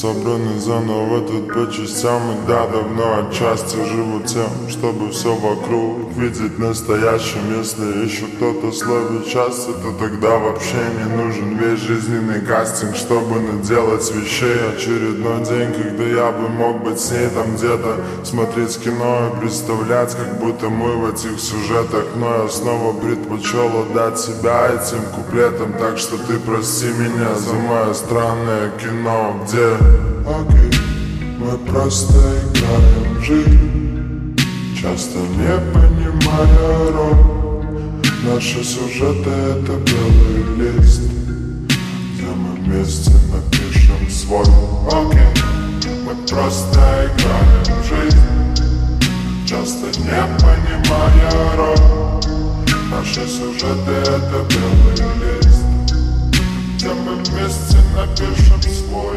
Собраны заново тут по частям. И да, давно отчасти живу тем, чтобы все вокруг видеть настоящим. Если еще кто-то словит счастье, то тогда вообще не нужен весь жизненный кастинг, чтобы наделать вещей. Очередной день, когда я бы мог быть с ней там где-то, смотреть кино и представлять, как будто мы в этих сюжетах. Но я снова предпочел отдать себя этим куплетам. Так что ты прости меня за мое странное кино, где окей, мы просто играем в жизнь, часто не понимая роль. Наши сюжеты — это белый лист, где мы вместе напишем свой. Окей, мы просто играем в жизнь, часто не понимая роль. Наши сюжеты — это белый лист, где мы вместе напишем свой.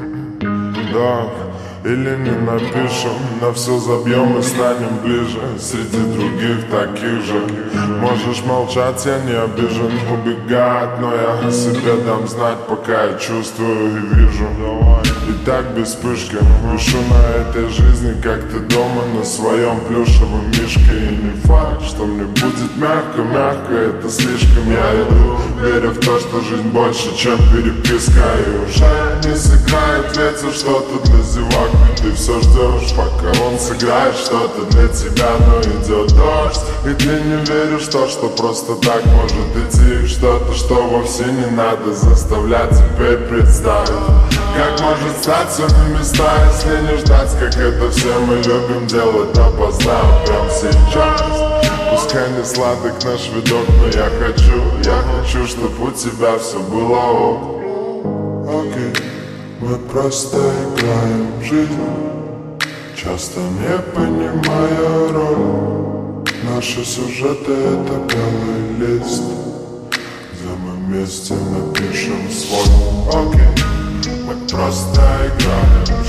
Да, или не напишем, на все забьем и станем ближе среди других таких же. Можешь молчать, я не обижен, убегать, но я о себе дам знать, пока я чувствую и вижу. И так без вспышки пишу на этой жизни, как ты дома на своем плюшевом мишке. И не факт, что мне будет мягко, это слишком. Я иду, веря в то, что жизнь больше, чем переписка. И уже не сыграет ветер что-то для зевак, ведь ты все ждешь, пока он сыграет что-то для тебя. Но идет дождь, и ты не веришь в то, что просто так может идти. Что-то, что вовсе не надо заставлять теперь представить, как может стать все на места, если не ждать, как это все мы любим делать допоздна. Прям сейчас, пускай не сладок наш видок, но я хочу, чтобы у тебя все было ок. Окей, мы просто играем в жизнь, часто не понимая роль. Наши сюжеты — это белый лист, где мы вместе напишем свой. Окей, мы просто играем